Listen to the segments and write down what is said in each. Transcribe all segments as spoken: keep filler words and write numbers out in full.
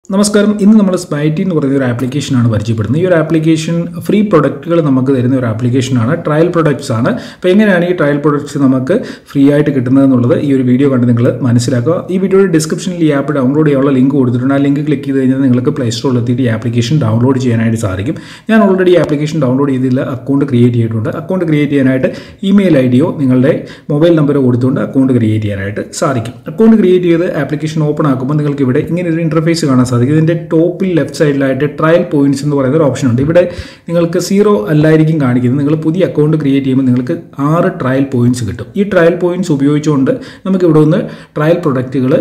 നമസ്കാരം. ഇന്ന് നമ്മൾ സ്പൈറ്റി എന്ന് പറയുന്ന ഒരു ആപ്ലിക്കേഷനാണ് പരിചയപ്പെടുന്നത്. ഈ ഒരു ആപ്ലിക്കേഷൻ ഫ്രീ പ്രൊഡക്റ്റുകൾ നമുക്ക് തരുന്ന ഒരു ആപ്ലിക്കേഷനാണ്. ട്രയൽ പ്രൊഡക്ട്സ് ആണ്. അപ്പോൾ എങ്ങനെയാണ് ഈ ട്രയൽ പ്രൊഡക്ട്സ് നമുക്ക് ഫ്രീ ആയിട്ട് കിട്ടുന്നത് എന്നുള്ളത് ഈ ഒരു വീഡിയോ കണ്ട് നിങ്ങൾ മനസ്സിലാക്കുക. ഈ വീഡിയോയുടെ ഡിസ്ക്രിപ്ഷനിൽ ഈ ആപ്പ് ഡൗൺലോഡ് ചെയ്യാനുള്ള ലിങ്ക് കൊടുത്തിട്ടുണ്ട്. ആ ലിങ്ക് ക്ലിക്ക് ചെയ്ത് കഴിഞ്ഞാൽ നിങ്ങൾക്ക് പ്ലേ സ്റ്റോറിൽ എത്തിയിട്ട് ഈ ആപ്ലിക്കേഷൻ ഡൗൺലോഡ് ചെയ്യാനായിട്ട് സാധിക്കും. ഞാൻ ഓൾറെഡി ഈ ആപ്ലിക്കേഷൻ ഡൗൺലോഡ് ചെയ്തില്ല, അക്കൗണ്ട് ക്രിയേറ്റ് ചെയ്തിട്ടുണ്ട്. അക്കൗണ്ട് ക്രിയേറ്റ് ചെയ്യാനായിട്ട് ഇമെയിൽ ഐ ഡിയോ നിങ്ങളുടെ മൊബൈൽ നമ്പറോ കൊടുത്തുകൊണ്ട് അക്കൗണ്ട് ക്രിയേറ്റ് ചെയ്യാനായിട്ട് സാധിക്കും. അക്കൗണ്ട് ക്രിയേറ്റ് ചെയ്ത് ആപ്ലിക്കേഷൻ ഓപ്പൺ ആക്കുമ്പോൾ നിങ്ങൾക്ക് ഇവിടെ ഇങ്ങനെ ഒരു ഇന്റർഫേസ് കാണാൻ സാധിക്കും. ഇതിൻ്റെ ടോപ്പിൽ ലെഫ്റ്റ് സൈഡിലായിട്ട് ട്രയൽ പോയിന്റ്സ് എന്ന് പറയുന്ന ഒരു ഓപ്ഷൻ ഉണ്ട്. ഇവിടെ നിങ്ങൾക്ക് സീറോ അല്ലായിരിക്കും കാണിക്കുന്നത്. നിങ്ങൾ പുതിയ അക്കൗണ്ട് ക്രിയേറ്റ് ചെയ്യുമ്പോൾ നിങ്ങൾക്ക് ആറ് ട്രയൽ പോയിന്റ്സ് കിട്ടും. ഈ ട്രയൽ പോയിന്റ്സ് ഉപയോഗിച്ചുകൊണ്ട് നമുക്ക് ഇവിടെ ഒന്ന് ട്രയൽ പ്രൊഡക്റ്റുകൾ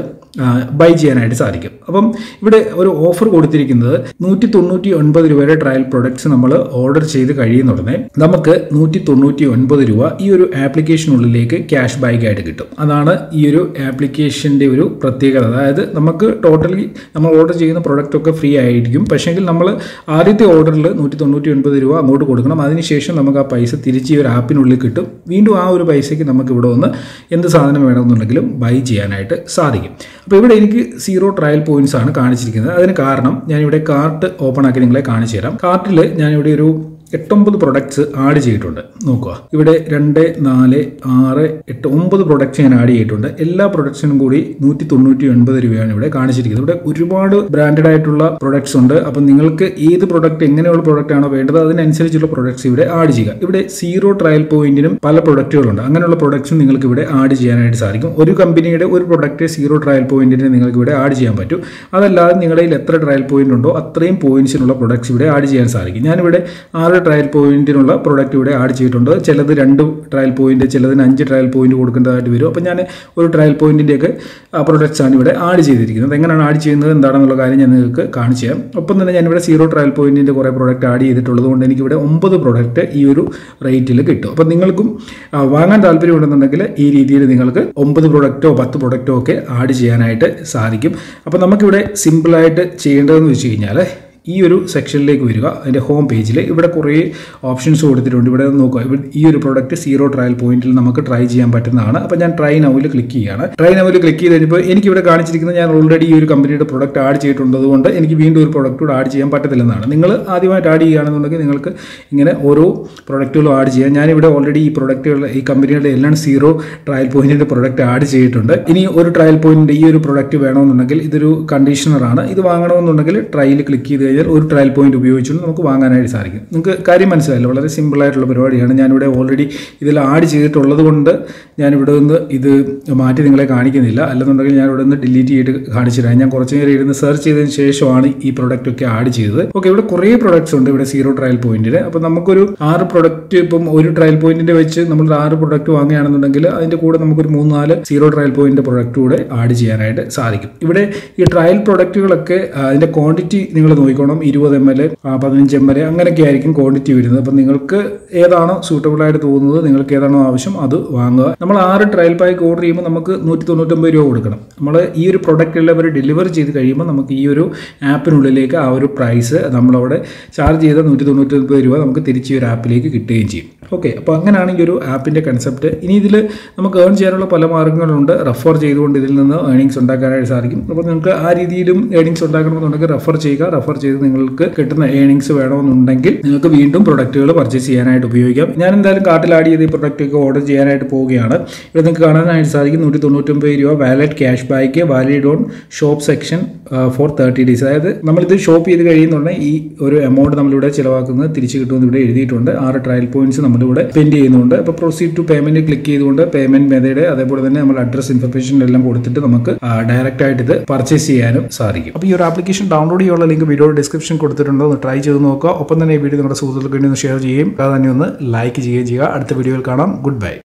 ബൈ ചെയ്യാനായിട്ട് സാധിക്കും. അപ്പം ഇവിടെ ഒരു ഓഫർ കൊടുത്തിരിക്കുന്നത് നൂറ്റി തൊണ്ണൂറ്റി ഒൻപത് രൂപയുടെ ട്രയൽ പ്രൊഡക്ട്സ് നമ്മൾ ഓർഡർ ചെയ്ത് കഴിയുന്നുടനെ നമുക്ക് നൂറ്റി തൊണ്ണൂറ്റി ഒൻപത് രൂപ ഈ ഒരു ആപ്ലിക്കേഷനുള്ളിലേക്ക് ക്യാഷ് ബാക്ക് ആയിട്ട് കിട്ടും. അതാണ് ഈ ഒരു ആപ്ലിക്കേഷൻ്റെ ഒരു പ്രത്യേകത. അതായത് നമുക്ക് ടോട്ടലി നമ്മൾ ഓർഡർ ചെയ്യുന്ന പ്രൊഡക്റ്റ് ഒക്കെ ഫ്രീ ആയിരിക്കും. പക്ഷേങ്കിൽ നമ്മൾ ആദ്യത്തെ ഓർഡറിൽ നൂറ്റി തൊണ്ണൂറ്റി ഒൻപത് രൂപ അങ്ങോട്ട് കൊടുക്കണം. അതിനുശേഷം നമുക്ക് ആ പൈസ തിരിച്ച് ഈ ഒരു ആപ്പിനുള്ളിൽ കിട്ടും. വീണ്ടും ആ ഒരു പൈസയ്ക്ക് നമുക്ക് ഇവിടെ വന്ന് എന്ത് സാധനം വേണമെന്നുണ്ടെങ്കിലും ബൈ ചെയ്യാനായിട്ട് സാധിക്കും. അപ്പോൾ ഇവിടെ എനിക്ക് സീറോ ട്രയൽ പോയിന്റ്സ് ആണ് കാണിച്ചിരിക്കുന്നത്. അതിന് കാരണം ഞാനിവിടെ കാർട്ട് ഓപ്പൺ ആക്കി നിങ്ങളെ കാണിച്ചു തരാം. കാർട്ടിൽ ഞാനിവിടെ ഒരു എട്ടൊമ്പത് പ്രൊഡക്ട്സ് ആഡ് ചെയ്തിട്ടുണ്ട്. നോക്കുക, ഇവിടെ രണ്ട് നാല് ആറ് എട്ട് ഒമ്പത് പ്രൊഡക്ട്സ് ഞാൻ ആഡ് ചെയ്തിട്ടുണ്ട്. എല്ലാ പ്രൊഡക്ട്സിനും കൂടി നൂറ്റി തൊണ്ണൂറ്റി ഒൻപത് രൂപയാണ് ഇവിടെ കാണിച്ചിരിക്കുന്നത്. ഇവിടെ ഒരുപാട് ബ്രാൻഡഡ് ആയിട്ടുള്ള പ്രൊഡക്ട്സ് ഉണ്ട്. അപ്പം നിങ്ങൾക്ക് ഏത് പ്രൊഡക്റ്റ് എങ്ങനെയുള്ള പ്രൊഡക്റ്റ് ആണോ വേണ്ടത് അതിനനുസരിച്ചുള്ള പ്രൊഡക്ട്സ് ഇവിടെ ആഡ് ചെയ്യുക. ഇവിടെ സീറോ ട്രയൽ പോയിന്റിനും പല പ്രൊഡക്റ്റുകളുണ്ട്. അങ്ങനെയുള്ള പ്രൊഡക്ട്സും നിങ്ങൾക്ക് ഇവിടെ ആഡ് ചെയ്യാനായിട്ട് സാധിക്കും. ഒരു കമ്പനിയുടെ ഒരു പ്രൊഡക്റ്റ് സീറോ ട്രയൽ പോയിന്റിന് നിങ്ങൾക്ക് ഇവിടെ ആഡ് ചെയ്യാൻ പറ്റും. അതല്ലാതെ നിങ്ങളുടെ കയ്യിൽ എത്ര ട്രയൽ പോയിന്റ് ഉണ്ടോ അത്രയും പോയിന്റ്സിനുള്ള പ്രൊഡക്ട്സ് ഇവിടെ ആഡ് ചെയ്യാൻ സാധിക്കും. ഞാനിവിടെ ആറ് ട്രയൽ പോയിന്റിനുള്ള പ്രൊഡക്റ്റ് ഇവിടെ ആഡ് ചെയ്തിട്ടുണ്ട്. ചിലത് രണ്ട് ട്രയൽ പോയിന്റ്, ചിലതിന് അഞ്ച് ട്രയൽ പോയിന്റ് കൊടുക്കേണ്ടതായിട്ട് വരും. അപ്പോൾ ഞാൻ ഒരു ട്രയൽ പോയിന്റിൻ്റെയൊക്കെ പ്രൊഡക്ട്സ് ആണ് ഇവിടെ ആഡ് ചെയ്തിരിക്കുന്നത്. എങ്ങനെയാണ് ആഡ് ചെയ്യുന്നത് എന്താണെന്നുള്ള കാര്യം ഞാൻ നിങ്ങൾക്ക് കാണിച്ചു തരാം. ഒപ്പം തന്നെ ഞാനിവിടെ സീറോ ട്രയൽ പോയിന്റിൻ്റെ കുറേ പ്രൊഡക്റ്റ് ആഡ് ചെയ്തിട്ടുള്ളത് കൊണ്ട് എനിക്കിവിടെ ഒമ്പത് പ്രൊഡക്റ്റ് ഈ ഒരു റേറ്റിൽ കിട്ടും. അപ്പോൾ നിങ്ങൾക്കും വാങ്ങാൻ താല്പര്യമുണ്ടെന്നുണ്ടെങ്കിൽ ഈ രീതിയിൽ നിങ്ങൾക്ക് ഒമ്പത് പ്രൊഡക്റ്റോ പത്ത് പ്രൊഡക്റ്റോ ഒക്കെ ആഡ് ചെയ്യാനായിട്ട് സാധിക്കും. അപ്പോൾ നമുക്കിവിടെ സിമ്പിളായിട്ട് ചെയ്യേണ്ടതെന്ന് വെച്ച് കഴിഞ്ഞാൽ ഈ ഒരു സെക്ഷനിലേക്ക് വരിക. അതിൻ്റെ ഹോം പേജിൽ ഇവിടെ കുറേ ഓപ്ഷൻസ് കൊടുത്തിട്ടുണ്ട്. ഇവിടെ നോക്കുക, ഇവിടെ ഈ ഒരു പ്രൊഡക്റ്റ് സീറോ ട്രയൽ പോയിന്റിൽ നമുക്ക് ട്രൈ ചെയ്യാൻ പറ്റുന്നതാണ്. അപ്പോൾ ഞാൻ ട്രൈ നൗവിൽ ക്ലിക്ക് ചെയ്യുകയാണ്. ട്രൈ നൗവിൽ ക്ലിക്ക് ചെയ്ത് കഴിഞ്ഞപ്പോൾ എനിക്കിവിടെ കാണിച്ചിരിക്കുന്നത് ഞാൻ ഓൾറെഡി ഈ ഒരു കമ്പനിയുടെ പ്രൊഡക്റ്റ് ആഡ് ചെയ്തിട്ടുള്ളതുകൊണ്ട് എനിക്ക് വീണ്ടും ഒരു പ്രൊഡക്റ്റ് കൂടെ ആഡ് ചെയ്യാൻ പറ്റത്തില്ലെന്നാണ്. നിങ്ങൾ ആദ്യമായിട്ട് ആഡ് ചെയ്യുകയാണെന്നുണ്ടെങ്കിൽ നിങ്ങൾക്ക് ഇങ്ങനെ ഓരോ പ്രൊഡക്റ്റുകളും ആഡ് ചെയ്യാം. ഞാനിവിടെ ഓൾറെഡി ഈ പ്രൊഡക്റ്റുകൾ ഈ കമ്പനിയുടെ എല്ലാം സീറോ ട്രയൽ പോയിന്റിൻ്റെ പ്രൊഡക്റ്റ് ആഡ് ചെയ്തിട്ടുണ്ട്. ഇനി ഒരു ട്രയൽ പോയിന്റിൻ്റെ ഈ ഒരു പ്രൊഡക്റ്റ് വേണമെന്നുണ്ടെങ്കിൽ ഇതൊരു കണ്ടീഷണറാണ്. ഇത് വാങ്ങണമെന്നുണ്ടെങ്കിൽ ട്രൈയിൽ ക്ലിക്ക് ചെയ്ത് ഒരു ട്രയൽ പോയിന്റ് ഉപയോഗിച്ചുകൊണ്ട് നമുക്ക് വാങ്ങാനായിട്ട് സാധിക്കും. നിങ്ങൾക്ക് കാര്യം മനസ്സിലായല്ലോ, വളരെ സിമ്പിൾ ആയിട്ടുള്ള പരിപാടിയാണ്. ഞാനിവിടെ ഓൾറെഡി ഇതിൽ ആഡ് ചെയ്തിട്ടുള്ളത് കൊണ്ട് ഞാനിവിടെ നിന്ന് ഇത് മാറ്റി നിങ്ങളെ കാണിക്കുന്നില്ല. അല്ലെന്നുണ്ടെങ്കിൽ ഞാനിവിടെ നിന്ന് ഡിലീറ്റ് ചെയ്തിട്ട് കാണിച്ചു തരാം. ഞാൻ കുറച്ച് നേരം ഇരുന്ന് സെർച്ച് ചെയ്തതിന് ശേഷമാണ് ഈ പ്രൊഡക്റ്റ് ഒക്കെ ആഡ് ചെയ്തത്. ഓക്കെ, ഇവിടെ കുറേ പ്രൊഡക്ട്സ് ഉണ്ട് ഇവിടെ സീറോ ട്രയൽ പോയിന്റിന്. അപ്പോൾ നമുക്കൊരു ആറ് പ്രൊഡക്റ്റ് ഇപ്പം ഒരു ട്രയൽ പോയിന്റിന്റെ വെച്ച് നമ്മൾ ആറ് പ്രൊഡക്റ്റ് വാങ്ങുകയാണെന്നുണ്ടെങ്കിൽ അതിന്റെ കൂടെ നമുക്കൊരു മൂന്ന് നാല് സീറോ ട്രയൽ പോയിന്റ് പ്രൊഡക്റ്റ് കൂടെ ആഡ് ചെയ്യാനായിട്ട് സാധിക്കും. ഇവിടെ ഈ ട്രയൽ പ്രൊഡക്റ്റുകളൊക്കെ അതിന്റെ ക്വാണ്ടിറ്റി നിങ്ങൾ നോക്കിക്കോണം. ഇരുപത് എം എൽ പതിനഞ്ച് എം എൽ അങ്ങനെയൊക്കെ ആയിരിക്കും ക്വാണ്ടിറ്റി വരുന്നത്. അപ്പം നിങ്ങൾക്ക് ഏതാണോ സൂട്ടബിൾ ആയിട്ട് തോന്നുന്നത്, നിങ്ങൾക്ക് ഏതാണോ ആവശ്യം അത് വാങ്ങുക. നമ്മൾ ആറ് ട്രയൽ പാക്ക് ഓർഡർ ചെയ്യുമ്പോൾ നമുക്ക് നൂറ്റി തൊണ്ണൂറ്റൊമ്പത് രൂപ കൊടുക്കണം. നമ്മൾ ഈ ഒരു പ്രൊഡക്റ്റ് ഉള്ളവർ ഡെലിവർ ചെയ്ത് കഴിയുമ്പോൾ നമുക്ക് ഈ ഒരു ആപ്പിനുള്ളിലേക്ക് ആ ഒരു പ്രൈസ് നമ്മളവിടെ ചാർജ് ചെയ്ത നൂറ്റി തൊണ്ണൂറ്റൊമ്പത് രൂപ നമുക്ക് തിരിച്ച് ഈ ഒരു ആപ്പിലേക്ക് കിട്ടുകയും ചെയ്യും. ഓക്കെ, അപ്പോൾ അങ്ങനെയാണ് ഈ ഒരു ആപ്പിൻ്റെ കൺസെപ്റ്റ്. ഇനി ഇതിൽ നമുക്ക് ഏൺ ചെയ്യാനുള്ള പല മാർഗ്ഗങ്ങളുണ്ട്. റെഫർ ചെയ്തുകൊണ്ട് ഇതിൽ നിന്ന് ഏണിങ്സ് ഉണ്ടാക്കാനായിട്ട് സാധിക്കും. അപ്പോൾ നിങ്ങൾക്ക് ആ രീതിയിലും ഏണിങ്സ് ഉണ്ടാക്കണമെന്നുണ്ടെങ്കിൽ റെഫർ ചെയ്യുക. റെഫർ ചെയ്ത് നിങ്ങൾക്ക് കിട്ടുന്ന ഏണിങ്സ് വേണമെന്നുണ്ടെങ്കിൽ നിങ്ങൾക്ക് വീണ്ടും പ്രൊഡക്റ്റുകൾ പർച്ചേസ് ചെയ്യാനായിട്ട് ഉപയോഗിക്കാം. ഞാൻ എന്തായാലും കാർട്ടിൽ ആഡ് ചെയ്ത് ഈ പ്രൊഡക്റ്റ് ഒക്കെ ഓർഡർ ചെയ്യാനായിട്ട് പോവുകയാണ്. ഇവിടെ നിങ്ങൾക്ക് കാണാനായിട്ട് സാധിക്കും നൂറ്റി തൊണ്ണൂറ്റൊമ്പത് രൂപ wallet cash back valid on shop section for thirty days. അതായത് നമ്മളിത് ഷോപ്പ് ചെയ്ത് കഴിയുന്നുണ്ടെങ്കിൽ ഈ ഒരു എമൗണ്ട് നമ്മളിവിടെ ചിലവാക്കുന്നത് തിരിച്ച് കിട്ടുമെന്ന് ഇവിടെ എഴുതിയിട്ടുണ്ട്. ആറ് ട്രയൽ പോയിന്റ്സ് നമ്മളിവിടെ സ്പെൻഡ് ചെയ്യുന്നുണ്ട്. അപ്പോൾ പ്രൊസീഡ് ടു പേയ്മെന്റ് ക്ലിക്ക് ചെയ്തുകൊണ്ട് പേയ്മെന്റ് മെത്തേഡ് അതേപോലെ തന്നെ നമ്മൾ അഡ്രസ് ഇൻഫർമേഷൻ എല്ലാം കൊടുത്തിട്ട് നമുക്ക് ഡയറക്റ്റ് ആയിട്ട് ഇത് പർച്ചേസ് ചെയ്യാനും സാധിക്കും. അപ്പോൾ ഈ ഒരു ആപ്ലിക്കേഷൻ ഡൗൺലോഡ് ചെയ്യാനുള്ള ലിങ്ക് വീഡിയോ ഡിസ്ക്രിപ്ഷൻ കൊടുത്തിട്ടുണ്ടോ, ഒന്ന് ട്രൈ ചെയ്ത് നോക്കുക. ഒപ്പം തന്നെ ഈ വീഡിയോ നിങ്ങളുടെ സുഹൃത്തുക്കൾക്ക് വേണ്ടി ഒന്ന് ഷെയർ ചെയ്യുകയും അത് തന്നെ ഒന്ന് ലൈക്ക് ചെയ്യുകയും ചെയ്യുക. അടുത്ത വീഡിയോയിൽ കാണാം. Good bye.